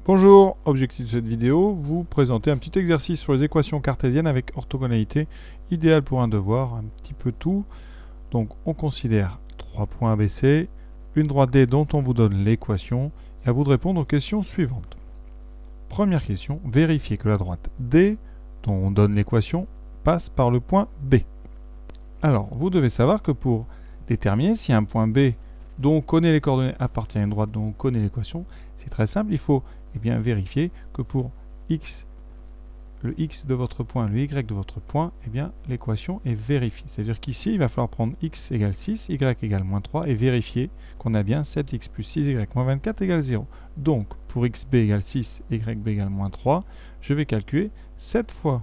Bonjour, objectif de cette vidéo, vous présenter un petit exercice sur les équations cartésiennes avec orthogonalité, idéal pour un devoir, un petit peu tout. Donc on considère 3 points ABC, une droite D dont on vous donne l'équation, et à vous de répondre aux questions suivantes. Première question, vérifiez que la droite D, dont on donne l'équation, passe par le point B. Alors, vous devez savoir que pour déterminer si un point B dont on connaît les coordonnées appartient à une droite dont on connaît l'équation, c'est très simple, il faut vérifier que pour x, le x de votre point, le y de votre point, l'équation est vérifiée. C'est-à-dire qu'ici, il va falloir prendre x égale 6, y égale moins 3 et vérifier qu'on a bien 7x plus 6y moins 24 égale 0. Donc, pour xb égale 6, yb égale moins 3, je vais calculer 7 fois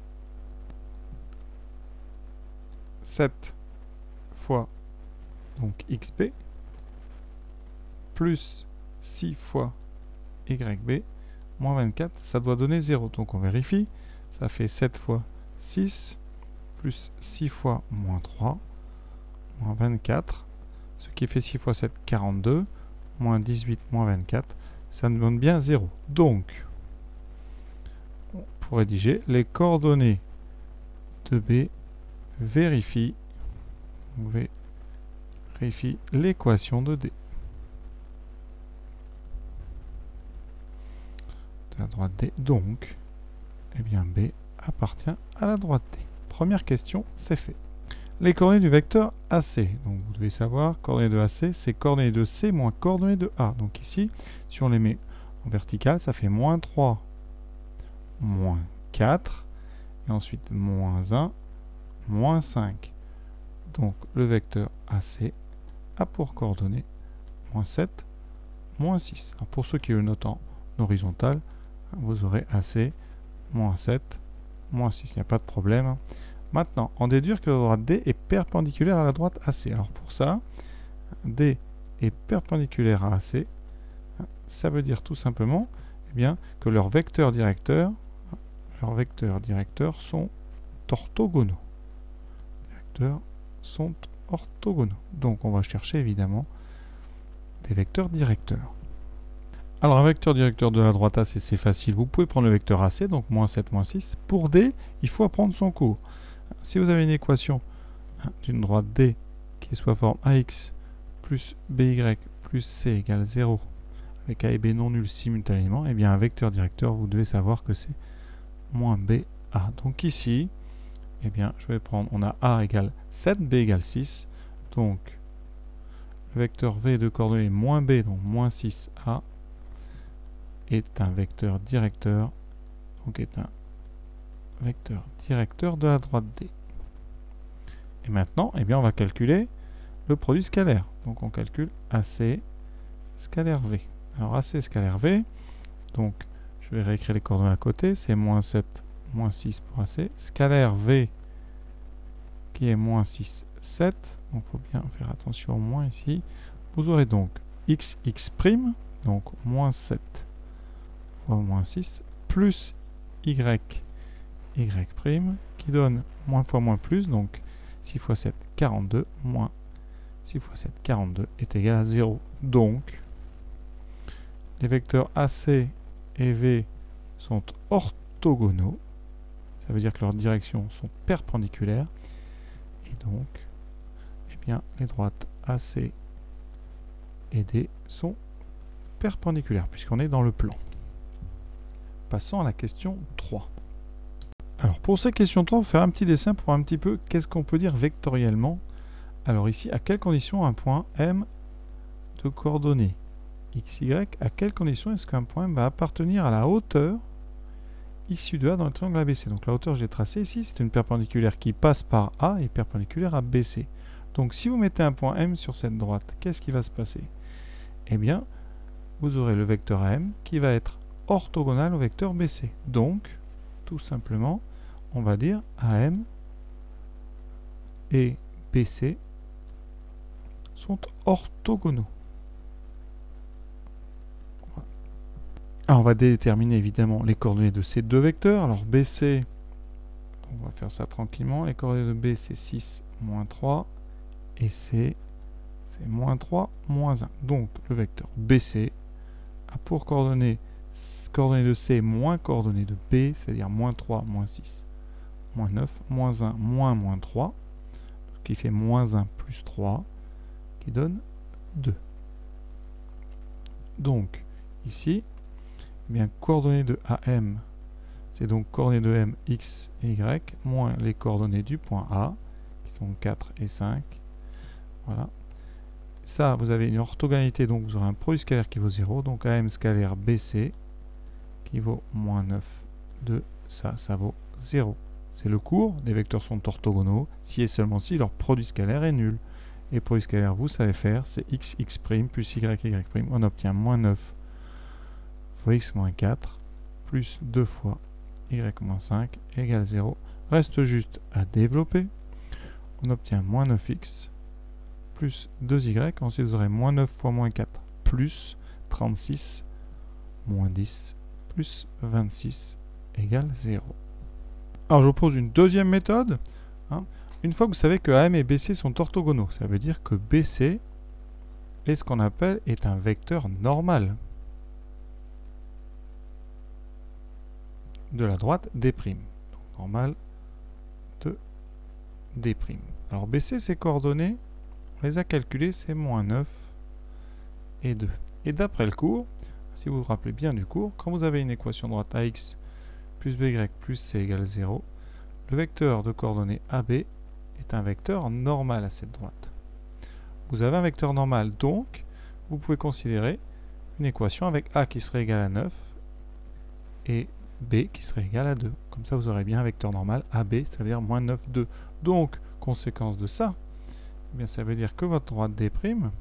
xb plus 6 fois yb moins 24, ça doit donner 0. Donc on vérifie. Ça fait 7 fois 6 plus 6 fois moins 3 moins 24. Ce qui fait 6 fois 7, 42. Moins 18 moins 24. Ça nous donne bien 0. Donc, pour rédiger, les coordonnées de B vérifient l'équation de D. La droite D, donc, B appartient à la droite D. Première question, c'est fait. Les coordonnées du vecteur AC. Donc, vous devez savoir, coordonnées de AC, c'est coordonnées de C moins coordonnées de A. Donc ici, si on les met en vertical, ça fait moins 3, moins 4, et ensuite moins 1, moins 5. Donc, le vecteur AC a pour coordonnées moins 7, moins 6. Alors, pour ceux qui le notent en horizontal, vous aurez AC, moins 7, moins 6. Il n'y a pas de problème. Maintenant, en déduire que la droite D est perpendiculaire à la droite AC. Alors pour ça, D est perpendiculaire à AC. Ça veut dire tout simplement que leurs vecteurs directeurs sont orthogonaux. Donc on va chercher évidemment des vecteurs directeurs. Alors un vecteur directeur de la droite AC, c'est facile. Vous pouvez prendre le vecteur AC, donc moins 7, moins 6. Pour D, il faut apprendre son cours. Si vous avez une équation d'une droite D qui est sous la forme AX plus BY plus C égale 0, avec A et B non nuls simultanément, un vecteur directeur, vous devez savoir que c'est moins BA. Donc ici, je vais prendre, on a A égale 7, B égale 6. Donc, le vecteur V de coordonnées moins B, donc moins 6A, est un vecteur directeur, de la droite D. Et maintenant, on va calculer le produit scalaire. Donc on calcule AC scalaire V. Alors AC scalaire V, donc je vais réécrire les coordonnées à côté, c'est moins 7, moins 6 pour AC. Scalaire V qui est moins 6, 7. Donc il faut bien faire attention au moins ici. Vous aurez donc x prime, donc moins 7 fois moins 6, plus y prime, qui donne moins fois moins plus, donc 6 fois 7, 42, moins 6 fois 7, 42 est égal à 0. Donc, les vecteurs AC et V sont orthogonaux, ça veut dire que leurs directions sont perpendiculaires, et donc, les droites AC et D sont perpendiculaires, puisqu'on est dans le plan. Passons à la question 3. Alors pour cette question 3, on va faire un petit dessin pour voir un petit peu qu'est-ce qu'on peut dire vectoriellement. Alors ici, à quelles conditions un point M de coordonnées XY, à quelles conditions est-ce qu'un point M va appartenir à la hauteur issue de A dans le triangle ABC. Donc la hauteur, je l'ai tracée ici, c'est une perpendiculaire qui passe par A et perpendiculaire à BC. Donc si vous mettez un point M sur cette droite, qu'est-ce qui va se passer? Vous aurez le vecteur AM qui va être orthogonal au vecteur BC. Donc, tout simplement, on va dire AM et BC sont orthogonaux. Alors, on va déterminer évidemment les coordonnées de ces deux vecteurs. Alors, BC, on va faire ça tranquillement. Les coordonnées de B, c'est 6, moins 3. Et C, c'est moins 3, moins 1. Donc, le vecteur BC a pour coordonnées coordonnées de C moins coordonnées de B, c'est-à-dire moins 3, moins 6, moins 9, moins 1, moins 3, qui fait moins 1 plus 3, qui donne 2. Donc, ici, eh bien, coordonnées de AM, c'est donc coordonnées de M, X et Y, moins les coordonnées du point A, qui sont 4 et 5. Voilà. Ça, vous avez une orthogonalité, donc vous aurez un produit scalaire qui vaut 0, donc AM scalaire BC, qui vaut moins 9, 2, ça vaut 0. C'est le cours, les vecteurs sont orthogonaux, si et seulement si leur produit scalaire est nul. Et produit scalaire, vous savez faire, c'est x, x' plus y, y'. On obtient moins 9 fois x moins 4, plus 2 fois y moins 5, égale 0. Reste juste à développer. On obtient moins 9x, plus 2y. Ensuite, vous aurez moins 9 fois moins 4, plus 36, moins 10, plus 26, égale 0. Alors, je vous pose une deuxième méthode. Une fois que vous savez que AM et BC sont orthogonaux, ça veut dire que BC est ce qu'on appelle un vecteur normal de la droite D'. Donc, normal de D'. Alors BC, ses coordonnées, on les a calculées, c'est moins 9 et 2. Et d'après le cours, si vous vous rappelez bien du cours, quand vous avez une équation droite AX plus BY plus C égale 0, le vecteur de coordonnées AB est un vecteur normal à cette droite. Vous avez un vecteur normal, donc vous pouvez considérer une équation avec A qui serait égal à 9 et B qui serait égal à 2. Comme ça, vous aurez bien un vecteur normal AB, c'est-à-dire moins 9, 2. Donc, conséquence de ça, eh bien, ça veut dire que votre droite D'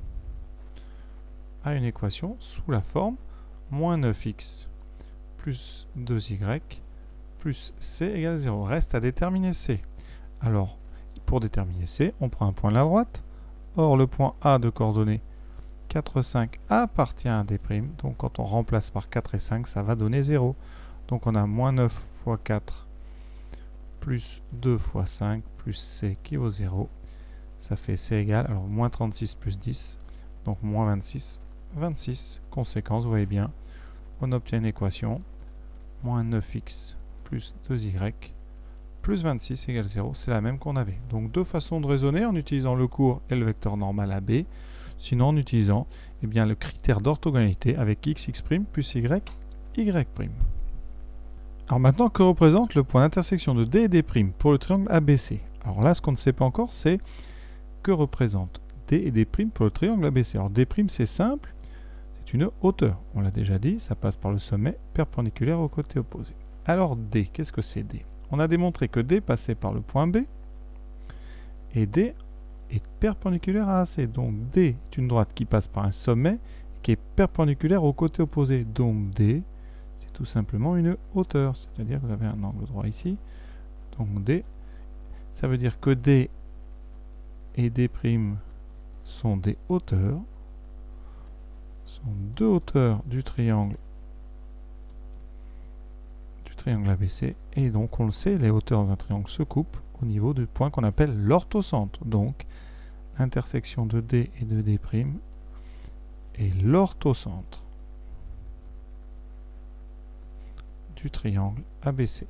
a une équation sous la forme moins 9x plus 2y plus C égale 0. Reste à déterminer C. Alors, pour déterminer C, on prend un point de la droite. Or, le point A de coordonnées 4, 5 appartient à D'. Donc, quand on remplace par 4 et 5, ça va donner 0. Donc, on a moins 9 fois 4 plus 2 fois 5 plus C qui vaut 0. Ça fait C égale, alors moins 36 plus 10, donc moins 26, 26. Conséquence, vous voyez bien, on obtient une équation moins 9x plus 2y plus 26 égale 0, c'est la même qu'on avait. Donc deux façons de raisonner en utilisant le cours et le vecteur normal AB, sinon en utilisant bien, le critère d'orthogonalité avec x, x' plus y, y'. Alors maintenant, que représente le point d'intersection de D et D' pour le triangle ABC? Alors là, ce qu'on ne sait pas encore, c'est que représente D et D' pour le triangle ABC. Alors D' c'est simple, c'est une hauteur. On l'a déjà dit, ça passe par le sommet perpendiculaire au côté opposé. Alors D, qu'est-ce que c'est D? On a démontré que D passait par le point B et D est perpendiculaire à AC. Donc D est une droite qui passe par un sommet qui est perpendiculaire au côté opposé. Donc D, c'est tout simplement une hauteur. C'est-à-dire que vous avez un angle droit ici. Donc D, ça veut dire que D et D' sont des hauteurs. Sont deux hauteurs du triangle ABC, et donc on le sait, les hauteurs dans un triangle se coupent au niveau du point qu'on appelle l'orthocentre. Donc l'intersection de D et de D' est l'orthocentre du triangle ABC.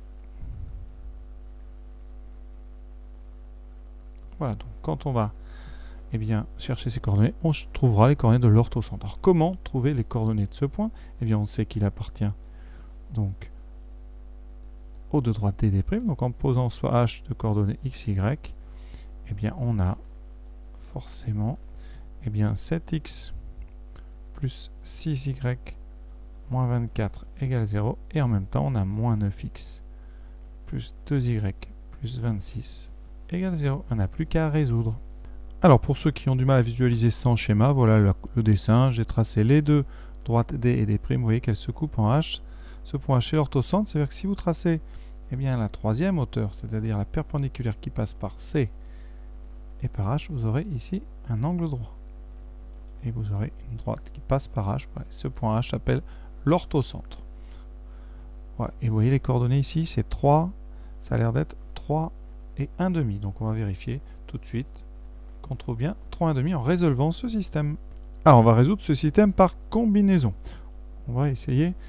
Voilà, donc quand on va chercher ces coordonnées, on trouvera les coordonnées de l'orthocentre. Alors comment trouver les coordonnées de ce point? Eh bien on sait qu'il appartient donc au de droite D'. Donc en posant soit H de coordonnées x, y, eh bien on a forcément 7x plus 6y moins 24 égale 0. Et en même temps on a moins 9x plus 2y plus 26 égale 0. On n'a plus qu'à résoudre. Alors pour ceux qui ont du mal à visualiser sans schéma, voilà le dessin. J'ai tracé les deux droites D et D'. Vous voyez qu'elles se coupent en H. Ce point H est l'orthocentre, c'est-à-dire que si vous tracez la troisième hauteur, c'est-à-dire la perpendiculaire qui passe par C et par H, vous aurez ici un angle droit. Et vous aurez une droite qui passe par H. Voilà, ce point H s'appelle l'orthocentre. Voilà. Et vous voyez les coordonnées ici, c'est 3, ça a l'air d'être 3 et 1,5. Donc on va vérifier tout de suite qu'on trouve bien 3 et 1,5 en résolvant ce système. Alors on va résoudre ce système par combinaison. On va essayer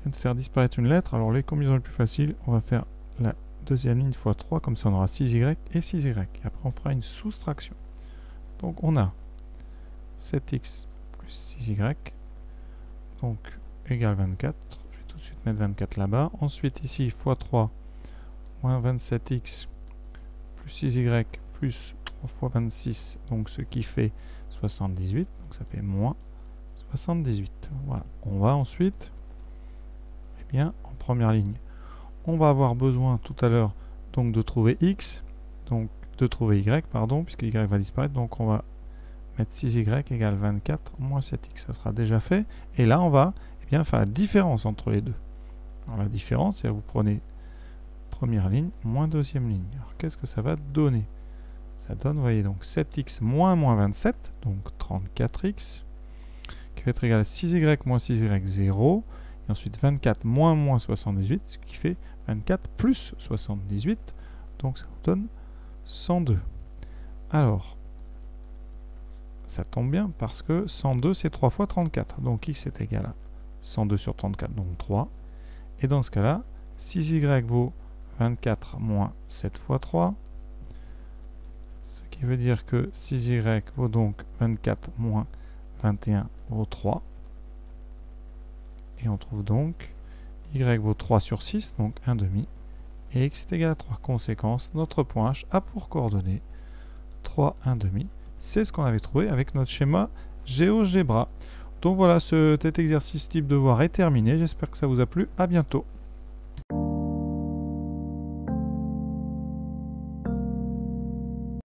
vient de faire disparaître une lettre. Alors les combinaisons les plus faciles, on va faire la deuxième ligne fois 3, comme ça on aura 6y et 6y. Et après on fera une soustraction. Donc on a 7x plus 6y, donc égale 24. Je vais tout de suite mettre 24 là-bas. Ensuite ici, fois 3, moins 27x plus 6y plus 3 fois 26, donc ce qui fait 78. Donc ça fait moins 78. Voilà. On va ensuite, eh bien, en première ligne, on va avoir besoin tout à l'heure donc de trouver x, donc de trouver y, pardon, puisque y va disparaître. Donc on va mettre 6y égale 24 moins 7x. Ça sera déjà fait. Et là, on va faire la différence entre les deux. Alors la différence, c'est que vous prenez première ligne moins deuxième ligne. Alors qu'est-ce que ça va donner? Ça donne, vous voyez, donc 7x moins 27, donc 34x, qui va être égal à 6y moins 6y, 0. Et ensuite 24 moins 78, ce qui fait 24 plus 78. Donc ça vous donne 102. Alors, ça tombe bien parce que 102 c'est 3 fois 34. Donc x est égal à 102 sur 34, donc 3. Et dans ce cas-là, 6y vaut 24 moins 7 fois 3. Ce qui veut dire que 6y vaut donc 24 moins 21 vaut 3. Et on trouve donc y vaut 3 sur 6, donc 1 demi. Et x est égal à 3. Conséquence, notre point H a pour coordonnées 3, 1 demi. C'est ce qu'on avait trouvé avec notre schéma GeoGebra. Donc voilà, cet exercice type devoir est terminé. J'espère que ça vous a plu. À bientôt.